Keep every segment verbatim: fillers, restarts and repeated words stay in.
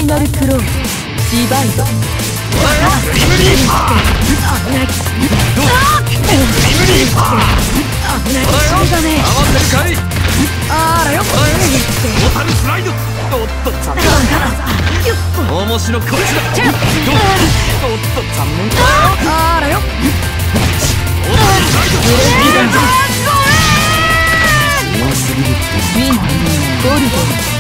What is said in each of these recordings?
イナルクローズディバイド。 リムリーパー。 危ない。 リムリーパー。 危ない。しょうがねえ。 合わせるかい。 あらよっ。 ボタンスライド。おっと残念。面白こっちだ。おっと残念。 あらよっ。 ボタンスライド。強すぎる。 ウィンゴルゴン。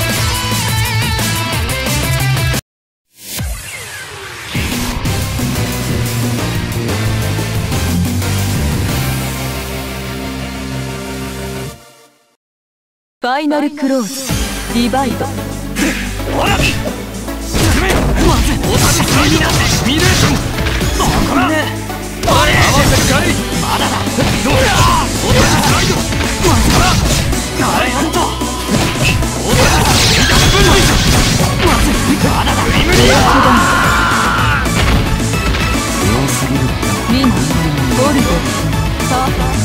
ファイナルクローズディバイド。 ほら沈め。まずボタンスライド。シミュレーション。そこだ。あれ合わせるかい。まだだ。どうだ。ボタンスライド。まずだ。ガレント。ボタンスライド。分離。まずまだだ。リムリーパー。強すぎる。 ウィンゴルゴン。さあ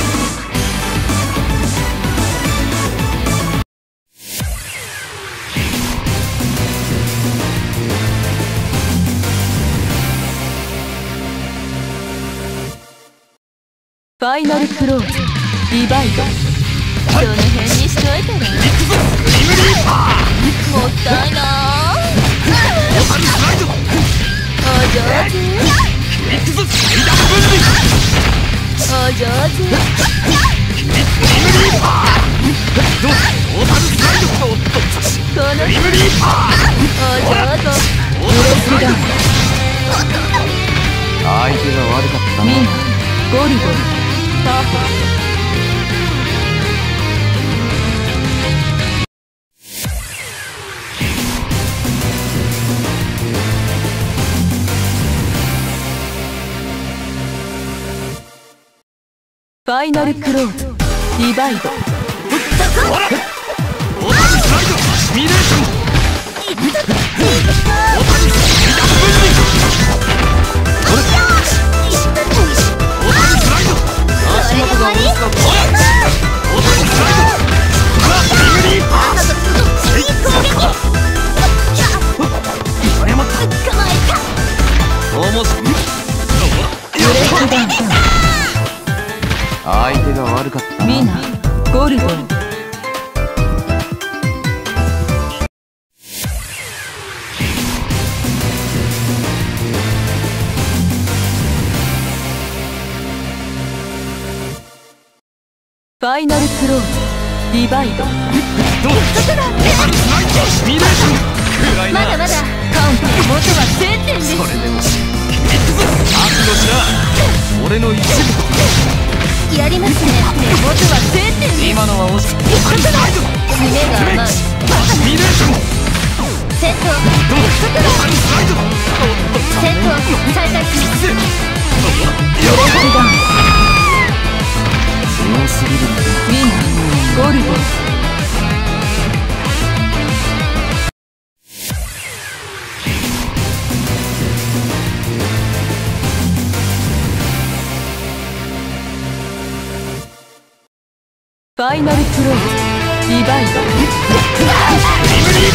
ファイナルクローズディバイド。その辺にしといたら。 リムリーパー。 もったいなボタンスライド。 お上手。 リクズ最大分離。 お上手。 リムリーパー。どうボタンスライド。おっとこのリムリーパー。 お上手。 ボタンスライド。相手が悪かったな。 みんなゴルゴン。ファイナルクローズディバイド。 ほらボタンスライド。シミュレーション。ボタン最大分離。ほらボタンスライド。足元が追いつかん。ほらボタンスライド。ほらリムリーパー。最高撃。謝った。面白い。相手が悪かったな。 ミナゴルゴン。ファイナルクローズディバイド。 どうボタンスライド。シミュレーション。暗いな。 まだまだカウンター元はせんてんです。 それでも覚悟しな。俺の一部。 やりますね。元はせんてんです。 今のは惜しく。ボタンスライド。 目が甘い。 シミュレーション。 セット。 どうボタンスライド。 セット再開します。 よろしくだ。強すぎる。 ウィンゴルゴン。ファイナルクローズディバイド。 リムリー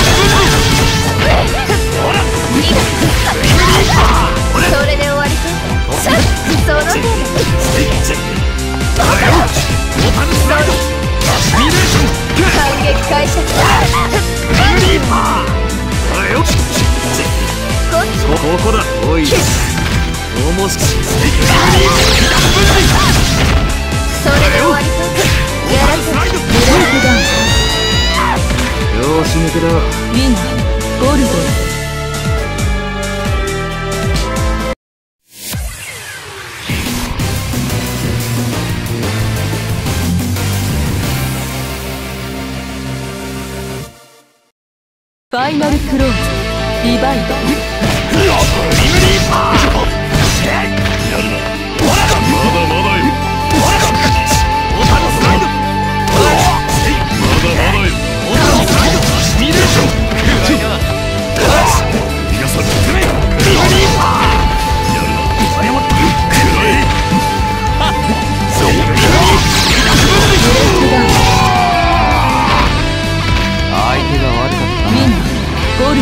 ほらリムリーパー。 それで終わりか。その程度。 ボタンスライド。シミュレーション。 反撃開始。 リムリーパー。よっこっち。 ここだ。おい面白い。リムリーそれで終わりか。やらせ。ブレイクダウン。 よし抜けだ。 ウィナーゴルゴン。ファイナルクローズディバイド。 リムリーパー。やるな。ほらまだまだよ。ほらボタンスライド。ほらまだまだよ。ボタンスライド。シミュレーション。暗いな。皆さん進め。リムリーパー。やるな。謝った。暗い。そうリムリー相手が悪かった。 みんなゴルゴン。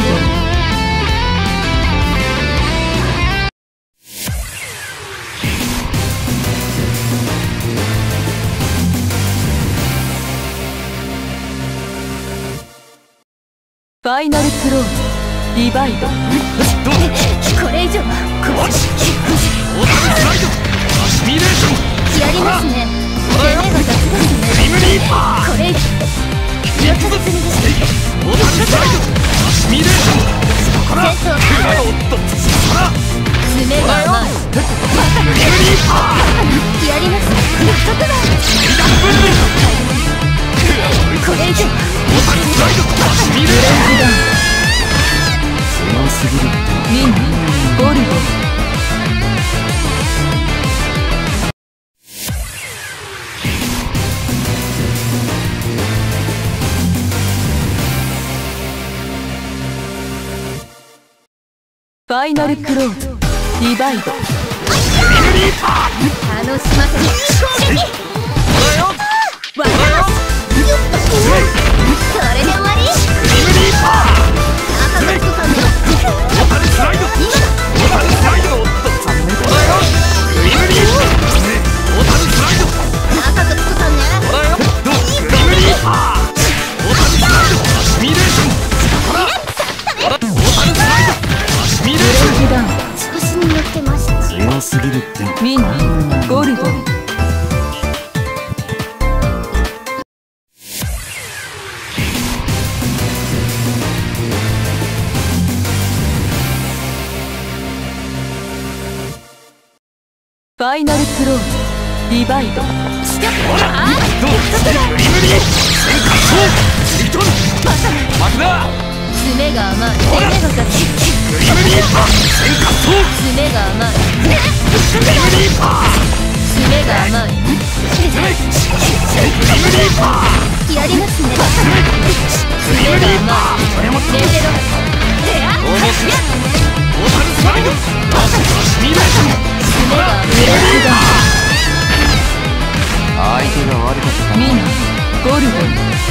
ファイナルクローズディバイド。 どうこれ以上はこっちオータムスライドアシミレーションやりますね。攻めが雑ですね。 リムリーパーこれ以上気をつけすぎです。 オータムスライドアシミレーションそこから戦争おっとそこから爪が甘い。 リムリーパーやります。約束だ。これ以上オータムスライドアシミレーション強すぎるミンゴルゴファイナルクローズディバイド。楽しませる攻撃。わかる。それで終わり。赤がつかんで。 オータムスライドオータムスライドおっとリムリーオータムスライド赤がつかんね。 どうリムリーパーオータムスライドアシミレーションほらオータムスライドアシミレーション調子に乗ってました。 強すぎるってミンゴルゴファイナルクローズディバイド。 ほらどうリムリー戦艦そうリトル負けだ爪が甘い。攻めが雑。 リムリーパー戦艦そう爪が甘い。 リムリーパー爪が甘い。 リムリーパーやりますね。 リムリーパーそれもレベロ応募しオータムスライドアシミレーション爪が甘い。 相手が悪かったミンゴルゴ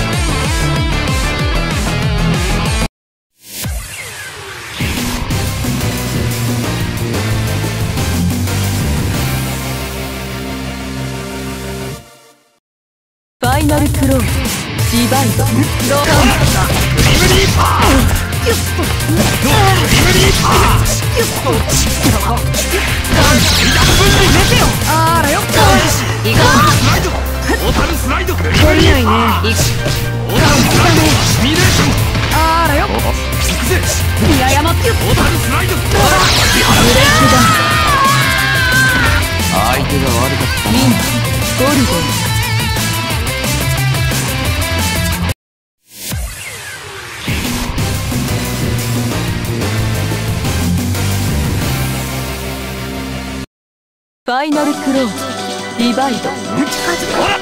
ファイナルクローズディバイド。 リムリーパーリムリーパーあらよっといこスライドオータムスライドリムリーパーう。いオータムスライドシミュレーションあらよ行くぜ見誤ってオータムスライドブレイクダウン。 相手が悪かったミンゴルゴファイナルクローズディバイド。 ほら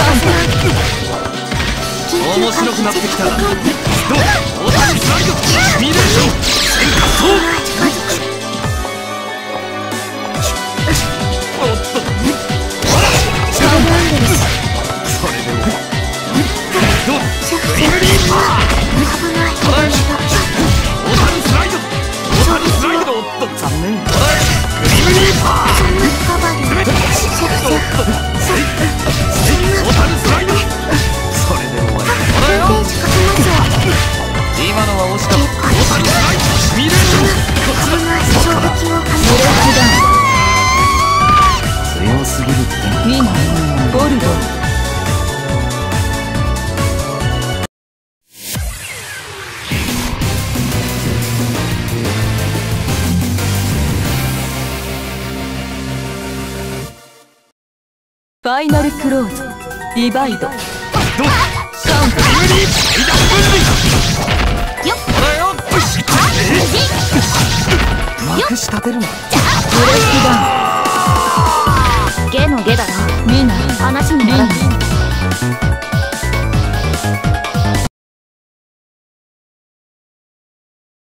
面白くなってきたどうオータムスライドシミュレーション戦艦そうおっとほらそれでもどうリムリーパーオータムスライドオータムスライドおっと残念リムリーパーおっとオータムスライドそれで終わり今のは惜しかったオータムスライドシミュレーション強すぎるってミンゴルゴファイナルクローズディバイド。 どうカウントリムリー最大分離よっこれよまくし立てるなブレイクダウン。ゲのゲだな。ミン話にならない。